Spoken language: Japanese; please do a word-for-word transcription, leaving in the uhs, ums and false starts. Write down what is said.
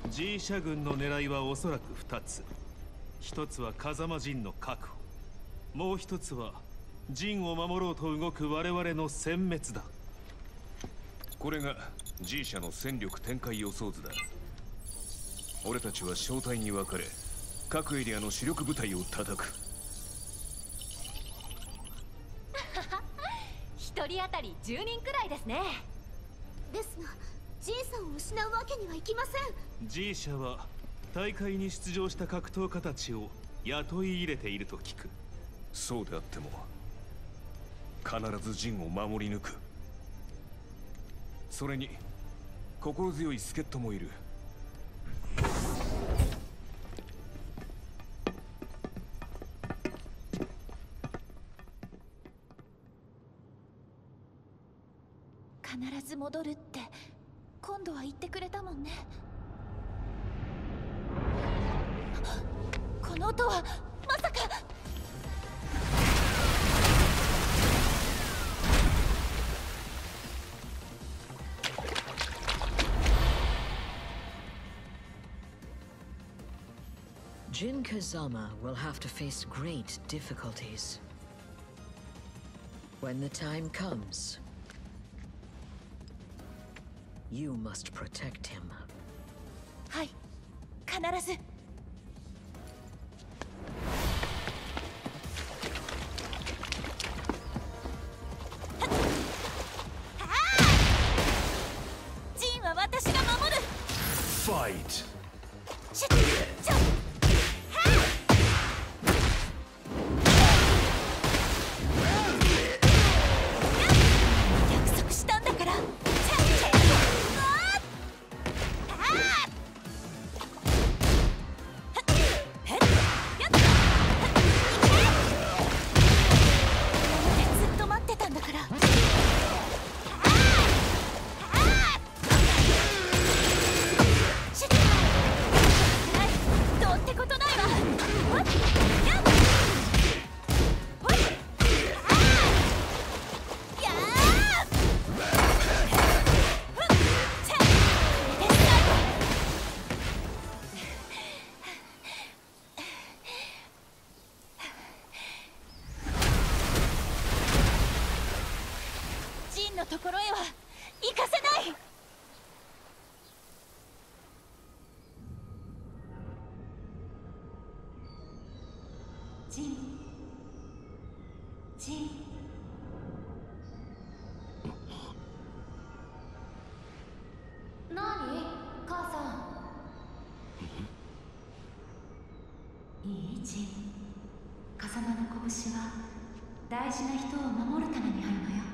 G 社軍の狙いはおそらくふたつ。一つは風間陣の確保、もう一つは陣を守ろうと動く我々の殲滅だ。 これが G 社の戦力展開予想図だ。俺たちは小隊に分かれ、各エリアの主力部隊を叩く。 一人当たりじゅうにんくらいですね。 ですがジンさんを失うわけにはいきません。 G 社は大会に出場した格闘家たちを雇い入れていると聞く。 そうであっても必ず陣を守り抜く。それに心強い助っ人もいる。 必ず戻るって今度は言ってくれたもんね。この音はまさか。 Jin Kazama will have to face great difficulties. When the time comes, you must protect him. はい、必ず。ジンは私が守る。 Fight! しちょ約束したんだから。のところへは行かせない。ジン、ジン。なに、母さん。いいジン。風間の拳は大事な人を守るためにあるのよ。